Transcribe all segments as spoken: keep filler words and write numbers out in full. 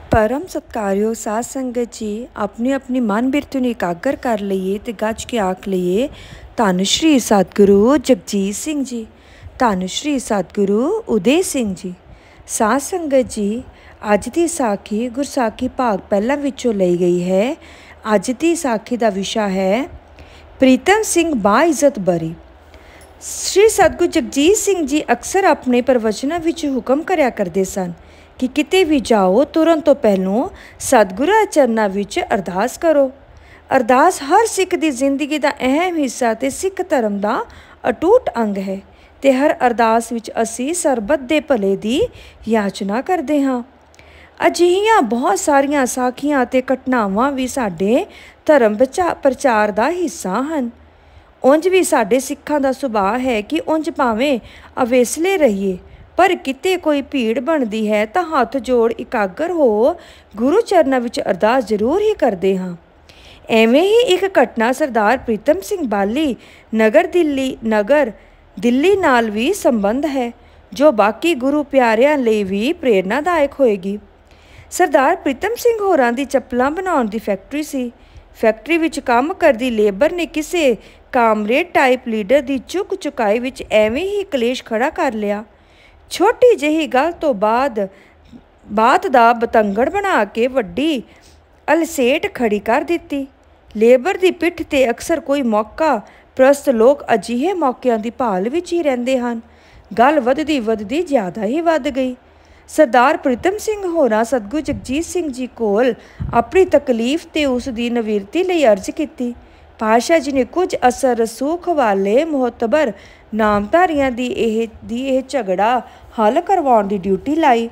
परम सत्कारयोग साध संगत जी, अपनी अपनी मन बिरती ਨੂੰ ਇਕਾਗਰ ਕਰ ਲਈਏ ਤੇ ਗੱਜ ਕੇ ਆਖ ਲਈਏ, ਧੰਨ ਸ਼੍ਰੀ ਸਤਿਗੁਰੂ ਜਗਜੀਤ ਸਿੰਘ ਜੀ, ਧੰਨ ਸ਼੍ਰੀ ਸਤਿਗੁਰੂ ਉਦੇ ਸਿੰਘ ਜੀ। ਸਾਧ ਸੰਗਤ ਜੀ, ਅੱਜ ਦੀ ਸਾਖੀ ਗੁਰਸਾਖੀ ਭਾਗ ਪਹਿਲਾਂ ਵਿੱਚੋਂ ਲਈ ਗਈ ਹੈ। ਅੱਜ ਦੀ ਸਾਖੀ ਦਾ ਵਿਸ਼ਾ ਹੈ ਪ੍ਰੀਤਮ ਸਿੰਘ ਬਾ ਇੱਜ਼ਤ ਬਰੀ। ਸ਼੍ਰੀ ਸਤਿਗੁਰੂ ਜਗਜੀਤ ਸਿੰਘ ਜੀ ਅਕਸਰ ਆਪਣੇ ਪ੍ਰਵਚਨਾਂ ਵਿੱਚ ਹੁਕਮ ਕਰਿਆ ਕਰਦੇ ਸਨ ਕਿ ਕਿਤੇ ਵੀ ਜਾਓ ਤੁਰਨ ਤੋਂ ਪਹਿਲੋਂ ਸਤਿਗੁਰਾਂ ਚਰਨਾਂ ਵਿੱਚ ਅਰਦਾਸ ਕਰੋ। ਅਰਦਾਸ ਹਰ ਸਿੱਖ ਦੀ ਜ਼ਿੰਦਗੀ ਦਾ ਅਹਿਮ ਹਿੱਸਾ ਅਤੇ ਸਿੱਖ ਧਰਮ ਦਾ ਅਟੁੱਟ ਅੰਗ ਹੈ ਅਤੇ ਹਰ ਅਰਦਾਸ ਵਿੱਚ ਅਸੀਂ ਸਰਬੱਤ ਦੇ ਭਲੇ ਦੀ ਯਾਚਨਾ ਕਰਦੇ ਹਾਂ। ਅਜਿਹੀਆਂ ਬਹੁਤ ਸਾਰੀਆਂ ਸਾਖੀਆਂ ਅਤੇ ਘਟਨਾਵਾਂ ਵੀ ਸਾਡੇ ਧਰਮ ਪ੍ਰਚਾ ਪ੍ਰਚਾਰ ਦਾ ਹਿੱਸਾ ਹਨ। ਉਂਝ ਵੀ ਸਾਡੇ ਸਿੱਖਾਂ ਦਾ ਸੁਭਾਅ ਹੈ ਕਿ ਉਂਝ ਭਾਵੇਂ ਅਵੇਸਲੇ ਰਹੀਏ, ਪਰ ਕਿਤੇ ਕੋਈ ਭੀੜ ਬਣਦੀ ਹੈ ਤਾਂ ਹੱਥ ਜੋੜ ਇਕਾਗਰ ਹੋ ਗੁਰੂ ਚਰਨਾਂ ਵਿੱਚ ਅਰਦਾਸ ਜ਼ਰੂਰ ਹੀ ਕਰਦੇ ਹਾਂ। ਐਵੇਂ ਹੀ ਇੱਕ ਘਟਨਾ ਸਰਦਾਰ ਪ੍ਰੀਤਮ ਸਿੰਘ ਬਾਲੀ ਨਗਰ ਦਿੱਲੀ ਨਗਰ ਦਿੱਲੀ ਨਾਲ ਵੀ ਸੰਬੰਧ ਹੈ, ਜੋ ਬਾਕੀ ਗੁਰੂ ਪਿਆਰਿਆਂ ਲਈ ਵੀ ਪ੍ਰੇਰਨਾਦਾਇਕ ਹੋਏਗੀ। ਸਰਦਾਰ ਪ੍ਰੀਤਮ ਸਿੰਘ ਹੋਰਾਂ ਦੀ ਚੱਪਲਾਂ ਬਣਾਉਣ ਦੀ ਫੈਕਟਰੀ ਸੀ। ਫੈਕਟਰੀ ਵਿੱਚ ਕੰਮ ਕਰਦੀ ਲੇਬਰ ਨੇ ਕਿਸੇ ਕਾਮਰੇਡ ਟਾਈਪ ਲੀਡਰ ਦੀ ਚੁੱਕ ਚੁਕਾਈ ਵਿੱਚ ਐਵੇਂ ਹੀ ਕਲੇਸ਼ ਖੜਾ ਕਰ ਲਿਆ। ਛੋਟੀ ਜਿਹੀ ਗੱਲ ਤੋਂ ਬਾਅਦ ਬਾਤ ਦਾ ਬਤੰਗੜ ਬਣਾ ਕੇ ਵੱਡੀ ਅਲਸੇਟ ਖੜੀ ਕਰ ਦਿੱਤੀ। ਲੇਬਰ ਦੀ ਪਿੱਠ 'ਤੇ ਅਕਸਰ ਕੋਈ ਮੌਕਾ ਪ੍ਰਸਤ ਲੋਕ ਅਜਿਹੇ ਮੌਕਿਆਂ ਦੀ ਭਾਲ ਵਿੱਚ ਹੀ ਰਹਿੰਦੇ ਹਨ। ਗੱਲ ਵੱਧਦੀ ਵੱਧਦੀ ਜ਼ਿਆਦਾ ਹੀ ਵੱਧ ਗਈ। ਸਰਦਾਰ ਪ੍ਰੀਤਮ ਸਿੰਘ ਹੋਰਾਂ ਸਤਿਗੁਰੂ ਜਗਜੀਤ ਸਿੰਘ ਜੀ ਕੋਲ ਆਪਣੀ ਤਕਲੀਫ ਅਤੇ ਉਸ ਦੀ ਨਵੀਰਤੀ ਲਈ ਅਰਜ਼ ਕੀਤੀ। ਪਾਤਸ਼ਾਹ ਜੀ ਨੇ ਕੁਝ ਅਸਰ ਰਸੂਖ ਵਾਲੇ ਮੁਹਤਬਰ ਨਾਮਧਾਰੀਆਂ ਦੀ ਇਹ ਦੀ ਇਹ ਝਗੜਾ ਹੱਲ ਕਰਵਾਉਣ ਦੀ ਡਿਊਟੀ ਲਾਈ।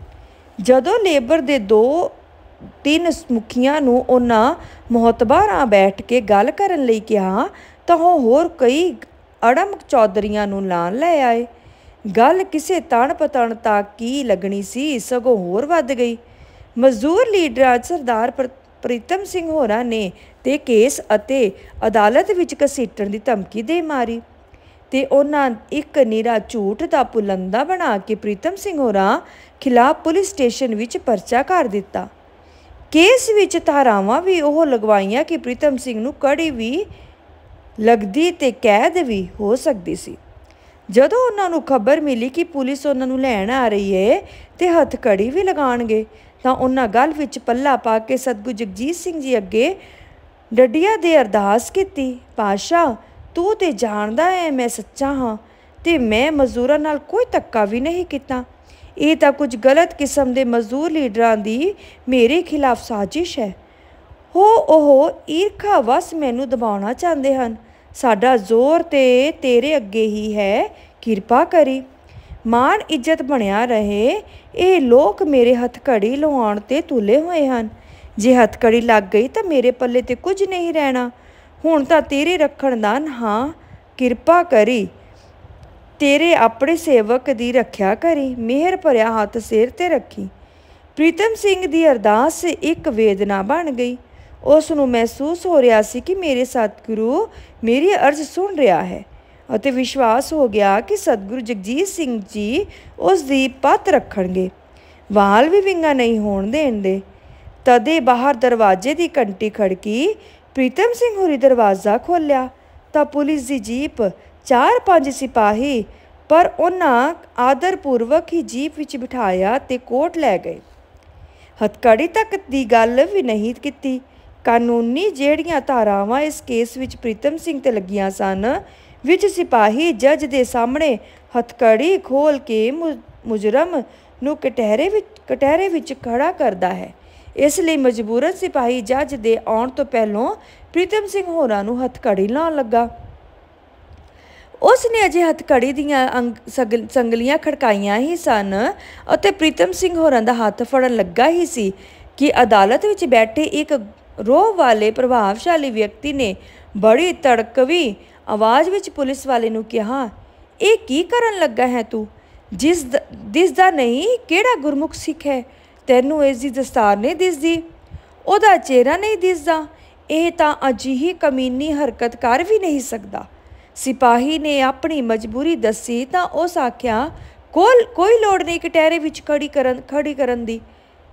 ਜਦੋਂ ਲੇਬਰ ਦੇ ਦੋ ਤਿੰਨ ਮੁਖੀਆਂ ਨੂੰ ਉਹਨਾਂ ਮੁਹਤਬਰਾਂ ਬੈਠ ਕੇ ਗੱਲ ਕਰਨ ਲਈ ਕਿਹਾ ਤਾਂ ਉਹ ਹੋਰ ਕਈ ਅੜਮ ਚੌਧਰੀਆਂ ਨੂੰ ਨਾਲ ਲੈ ਆਏ। ਗੱਲ ਕਿਸੇ ਤਣ ਪਤਣ ਤੱਕ ਕੀ ਲੱਗਣੀ ਸੀ, ਸਗੋਂ ਹੋਰ ਵੱਧ ਗਈ। ਮਜ਼ਦੂਰ ਲੀਡਰਾਂ ਸਰਦਾਰ ਪ੍ਰੀਤਮ ਸਿੰਘ ਹੋਰਾਂ ਨੇ ਤੇ ਕੇਸ ਅਤੇ ਅਦਾਲਤ ਵਿੱਚ ਘਸੀਟਣ ਦੀ ਧਮਕੀ ਦੇ ਮਾਰੀ ਅਤੇ ਉਹਨਾਂ ਇੱਕ ਨਿਰਾ ਝੂਠ ਦਾ ਪੁਲੰਦਾ ਬਣਾ ਕੇ ਪ੍ਰੀਤਮ ਸਿੰਘ ਹੋਰਾਂ ਖਿਲਾਫ ਪੁਲਿਸ ਸਟੇਸ਼ਨ ਵਿੱਚ ਪਰਚਾ ਕਰ ਦਿੱਤਾ। ਕੇਸ ਵਿੱਚ ਧਾਰਾਵਾਂ ਵੀ ਉਹ ਲਗਵਾਈਆਂ ਕਿ ਪ੍ਰੀਤਮ ਸਿੰਘ ਨੂੰ ਕੜੀ ਵੀ ਲੱਗਦੀ ਅਤੇ ਕੈਦ ਵੀ ਹੋ ਸਕਦੀ ਸੀ। ਜਦੋਂ ਉਹਨਾਂ ਨੂੰ ਖਬਰ ਮਿਲੀ ਕਿ ਪੁਲਿਸ ਉਹਨਾਂ ਨੂੰ ਲੈਣ ਆ ਰਹੀ ਹੈ ਅਤੇ ਹੱਥਕੜੀ ਵੀ ਲਗਾਉਣਗੇ, ਤਾਂ ਉਹਨਾਂ ਗੱਲ ਵਿੱਚ ਪੱਲਾ ਪਾ ਕੇ ਸਤਿਗੁਰੂ ਜਗਜੀਤ ਸਿੰਘ ਜੀ ਅੱਗੇ ਡੱਡੀਆਂ ਦੇ ਅਰਦਾਸ ਕੀਤੀ। ਪਾਤਸ਼ਾਹ, ਤੂੰ ਤਾਂ ਜਾਣਦਾ ਹੈ ਮੈਂ ਸੱਚਾ ਹਾਂ ਅਤੇ ਮੈਂ ਮਜ਼ਦੂਰਾਂ ਨਾਲ ਕੋਈ ਧੱਕਾ ਵੀ ਨਹੀਂ ਕੀਤਾ। ਇਹ ਤਾਂ ਕੁਝ ਗਲਤ ਕਿਸਮ ਦੇ ਮਜ਼ਦੂਰ ਲੀਡਰਾਂ ਦੀ ਮੇਰੇ ਖਿਲਾਫ ਸਾਜ਼ਿਸ਼ ਹੈ। ਹੋ ਉਹ ਈਰਖਾ ਵਸ ਮੈਨੂੰ ਦਬਾਉਣਾ ਚਾਹੁੰਦੇ ਹਨ। ਸਾਡਾ ਜ਼ੋਰ ਤੇ ਤੇਰੇ ਅੱਗੇ ਹੀ ਹੈ, ਕਿਰਪਾ ਕਰੀ। ਮਾਣ ਇੱਜ਼ਤ ਬਣਿਆ ਰਹੇ। ਇਹ ਲੋਕ ਮੇਰੇ ਹੱਥਕੜੀ ਲਵਾਉਣ 'ਤੇ ਤੁਲੇ ਹੋਏ ਹਨ। ਜੇ ਹੱਥਕੜੀ ਲੱਗ ਗਈ ਤਾਂ ਮੇਰੇ ਪੱਲੇ 'ਤੇ ਕੁਝ ਨਹੀਂ ਰਹਿਣਾ। ਹੁਣ ਤਾਂ ਤੇਰੇ ਰੱਖਣ ਦਾ ਹਾਂ, ਕਿਰਪਾ ਕਰੀ। ਤੇਰੇ ਆਪਣੇ ਸੇਵਕ ਦੀ ਰੱਖਿਆ ਕਰੀ। ਮਿਹਰ ਭਰਿਆ ਹੱਥ ਸਿਰ 'ਤੇ ਰੱਖੀ। ਪ੍ਰੀਤਮ ਸਿੰਘ ਦੀ ਅਰਦਾਸ ਇੱਕ ਵੇਦਨਾ ਬਣ ਗਈ। ਉਸ ਨੂੰ ਮਹਿਸੂਸ ਹੋ ਰਿਹਾ ਸੀ ਕਿ ਮੇਰੇ ਸਤਿਗੁਰੂ ਮੇਰੀ ਅਰਜ਼ ਸੁਣ ਰਿਹਾ ਹੈ ਅਤੇ ਵਿਸ਼ਵਾਸ ਹੋ ਗਿਆ ਕਿ ਸਤਿਗੁਰੂ ਜਗਜੀਤ ਸਿੰਘ ਜੀ ਉਸ ਦੀ ਪੱਤ ਰੱਖਣਗੇ, ਵਾਲ ਵੀ ਵਿੰਗਾ ਨਹੀਂ ਹੋਣ ਦੇਣਗੇ। ਤਦੇ ਬਾਹਰ ਦਰਵਾਜ਼ੇ ਦੀ ਘੰਟੀ ਖੜਕੀ। ਪ੍ਰੀਤਮ ਸਿੰਘ ਹੋਰੀ ਦਰਵਾਜ਼ਾ ਖੋਲ੍ਹਿਆ ਤਾਂ ਪੁਲਿਸ ਦੀ ਜੀਪ ਚਾਰ ਪੰਜ ਸਿਪਾਹੀ ਪਰ ਉਹਨਾਂ ਆਦਰਪੂਰਵਕ ਹੀ ਜੀਪ ਵਿੱਚ ਬਿਠਾਇਆ ਅਤੇ ਕੋਰਟ ਲੈ ਗਏ। ਹੱਥਕੜੀ ਤੱਕ ਦੀ ਗੱਲ ਵੀ ਨਹੀਂ ਕੀਤੀ। ਕਾਨੂੰਨੀ ਜਿਹੜੀਆਂ ਧਾਰਾਵਾਂ ਇਸ ਕੇਸ ਵਿੱਚ ਪ੍ਰੀਤਮ ਸਿੰਘ 'ਤੇ ਲੱਗੀਆਂ ਸਨ, ਵਿੱਚ ਸਿਪਾਹੀ ਜੱਜ ਦੇ ਸਾਹਮਣੇ ਹੱਥਕੜੀ ਖੋਲ੍ਹ ਕੇ ਮੁ ਮੁਜਰਮ ਨੂੰ ਕਟਹਿਰੇ ਵਿੱਚ ਕਟਹਿਰੇ ਵਿੱਚ ਖੜਾ ਕਰਦਾ ਹੈ। ਇਸ ਲਈ ਮਜਬੂਰਨ ਸਿਪਾਹੀ ਜੱਜ ਦੇ ਆਉਣ ਤੋਂ ਪਹਿਲੋਂ ਪ੍ਰੀਤਮ ਸਿੰਘ ਹੋਰਾਂ ਨੂੰ ਹੱਥਕੜੀ ਲਾਉਣ ਲੱਗਾ। ਉਸ ਨੇ ਅਜੇ ਹੱਥਕੜੀ ਦੀਆਂ ਅੰਗ ਸਗ ਸੰਗਲੀਆਂ ਖੜਕਾਈਆਂ ਹੀ ਸਨ ਅਤੇ ਪ੍ਰੀਤਮ ਸਿੰਘ ਹੋਰਾਂ ਦਾ ਹੱਥ ਫੜਨ ਲੱਗਾ ਹੀ ਸੀ ਕਿ ਅਦਾਲਤ ਵਿੱਚ ਬੈਠੇ ਇੱਕ ਰੋਹ ਵਾਲੇ ਪ੍ਰਭਾਵਸ਼ਾਲੀ ਵਿਅਕਤੀ ਨੇ ਬੜੀ ਤੜਕਵੀਂ ਆਵਾਜ਼ ਵਿੱਚ ਪੁਲਿਸ ਵਾਲੇ ਨੂੰ ਕਿਹਾ, ਇਹ ਕੀ ਕਰਨ ਲੱਗਾ ਹੈ ਤੂੰ? ਜਿਸ ਦਿਸਦਾ ਨਹੀਂ ਕਿਹੜਾ ਗੁਰਮੁਖ ਸਿੱਖ ਹੈ? ਤੈਨੂੰ ਇਸ ਦੀ ਦਸਤਾਰ ਨਹੀਂ ਦਿਸਦੀ? ਉਹਦਾ ਚਿਹਰਾ ਨਹੀਂ ਦਿਸਦਾ? ਇਹ ਤਾਂ ਅਜਿਹੀ ਕਮੀਨੀ ਹਰਕਤ ਕਰ ਵੀ ਨਹੀਂ ਸਕਦਾ। ਸਿਪਾਹੀ ਨੇ ਆਪਣੀ ਮਜਬੂਰੀ ਦੱਸੀ ਤਾਂ ਉਸ ਆਖਿਆ, ਕੋਲ ਕੋਈ ਲੋੜ ਨਹੀਂ ਕਟਹਿਰੇ ਵਿੱਚ ਖੜੀ ਕਰਨ ਖੜੀ ਕਰਨ ਦੀ।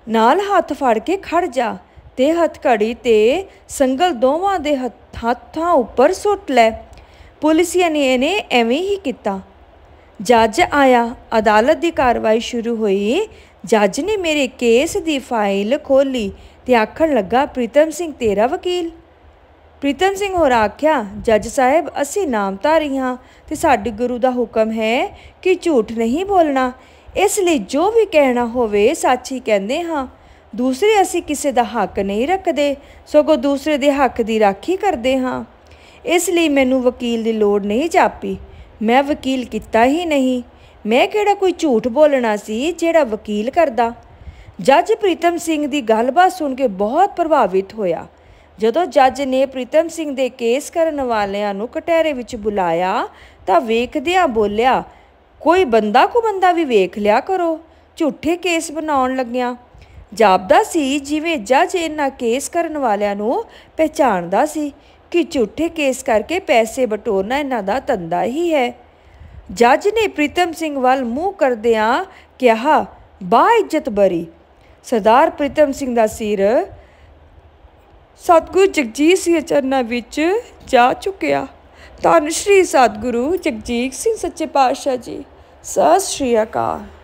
ਨਾਲ ਹੱਥ ਫੜ ਕੇ ਖੜ ਜਾ ਤੇ ਹੱਥਕੜੀ ਤੇ ਸੰਗਲ ਦੋਵਾਂ ਦੇ ਹੱਥਾਂ ਉੱਪਰ ਸੁੱਟ ਲੈ। ਪੁਲਿਸੀਆ ਨੇ ਇਹਨੇ ਐਵੇਂ ਹੀ ਕੀਤਾ। ਜੱਜ ਆਇਆ। ਅਦਾਲਤ ਦੀ ਕਾਰਵਾਈ ਸ਼ੁਰੂ ਹੋਈ। ਜੱਜ ਨੇ ਮੇਰੇ ਕੇਸ ਦੀ ਫਾਈਲ ਖੋਲ੍ਹੀ ਤੇ ਆਖਣ ਲੱਗਾ, ਪ੍ਰੀਤਮ ਸਿੰਘ ਤੇਰਾ ਵਕੀਲ? ਪ੍ਰੀਤਮ ਸਿੰਘ ਹੋਰ ਆਖਿਆ, ਜੱਜ ਸਾਹਿਬ ਅਸੀਂ ਨਾਮਧਾਰੀ ਹਾਂ ਤੇ ਸਾਡੇ ਗੁਰੂ ਦਾ ਹੁਕਮ ਹੈ ਕਿ ਝੂਠ ਨਹੀਂ ਬੋਲਣਾ, ਇਸ ਲਈ ਜੋ ਵੀ ਕਹਿਣਾ ਹੋਵੇ ਸੱਚ ਹੀ ਕਹਿੰਦੇ ਹਾਂ। ਦੂਸਰੇ ਅਸੀਂ ਕਿਸੇ ਦਾ ਹੱਕ ਨਹੀਂ ਰੱਖਦੇ, ਸਗੋਂ ਦੂਸਰੇ ਦੇ ਹੱਕ ਦੀ ਰਾਖੀ ਕਰਦੇ ਹਾਂ। ਇਸ ਲਈ ਮੈਨੂੰ ਵਕੀਲ ਦੀ ਲੋੜ ਨਹੀਂ ਜਾਪੀ। ਮੈਂ ਵਕੀਲ ਕੀਤਾ ਹੀ ਨਹੀਂ। ਮੈਂ ਕਿਹੜਾ ਕੋਈ ਝੂਠ ਬੋਲਣਾ ਸੀ ਜਿਹੜਾ ਵਕੀਲ ਕਰਦਾ। ਜੱਜ ਪ੍ਰੀਤਮ ਸਿੰਘ ਦੀ ਗੱਲਬਾਤ ਸੁਣ ਕੇ ਬਹੁਤ ਪ੍ਰਭਾਵਿਤ ਹੋਇਆ। ਜਦੋਂ ਜੱਜ ਨੇ ਪ੍ਰੀਤਮ ਸਿੰਘ ਦੇ ਕੇਸ ਕਰਨ ਵਾਲਿਆਂ ਨੂੰ ਕਟਹਿਰੇ ਵਿੱਚ ਬੁਲਾਇਆ ਤਾਂ ਵੇਖਦਿਆਂ ਬੋਲਿਆ, ਕੋਈ ਬੰਦਾ ਕੁ ਬੰਦਾ ਵੀ ਵੇਖ ਲਿਆ ਕਰੋ, ਝੂਠੇ ਕੇਸ ਬਣਾਉਣ ਲੱਗਿਆ। ਜਾਪਦਾ ਸੀ ਜਿਵੇਂ ਜੱਜ ਇਹਨਾਂ ਕੇਸ ਕਰਨ ਵਾਲਿਆਂ ਨੂੰ ਪਹਿਚਾਣਦਾ ਸੀ ਕਿ ਝੂਠੇ ਕੇਸ ਕਰਕੇ ਪੈਸੇ ਬਟੋਰਨਾ ਇਹਨਾਂ ਦਾ ਧੰਦਾ ਹੀ ਹੈ। ਜੱਜ ਨੇ ਪ੍ਰੀਤਮ ਸਿੰਘ ਵੱਲ ਮੂੰਹ ਕਰਦਿਆਂ ਕਿਹਾ, ਬਾ ਇੱਜ਼ਤ ਬਰੀ। ਸਰਦਾਰ ਪ੍ਰੀਤਮ ਸਿੰਘ ਦਾ ਸਿਰ ਸਤਿਗੁਰੂ ਜਗਜੀਤ ਸਿੰਘ ਦੇ ਚਰਨਾਂ ਵਿੱਚ ਜਾ ਚੁੱਕਿਆ। ਧੰਨ ਸ਼੍ਰੀ ਸਤਿਗੁਰੂ ਜਗਜੀਤ ਸਿੰਘ ਸੱਚੇ ਪਾਤਸ਼ਾਹ ਜੀ। ਸਤਿ ਸ਼੍ਰੀ ਅਕਾਲ।